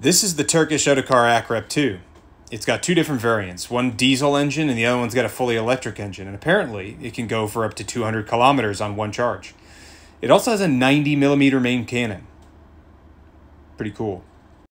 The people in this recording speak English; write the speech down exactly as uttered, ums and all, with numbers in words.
This is the Turkish Otokar Akrep two. It's got two different variants, one diesel engine and the other one's got a fully electric engine, and apparently it can go for up to two hundred kilometers on one charge. It also has a ninety millimeter main cannon. Pretty cool.